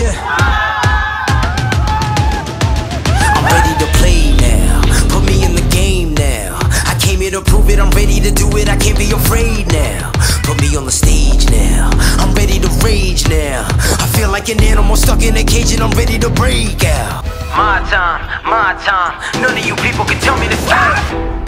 Yeah. I'm ready to play now. Put me in the game now. I came here to prove it. I'm ready to do it. I can't be afraid now. Put me on the stage now. I'm ready to rage now. I feel like an animal stuck in a cage and I'm ready to break out. My time, my time. None of you people can tell me to stop.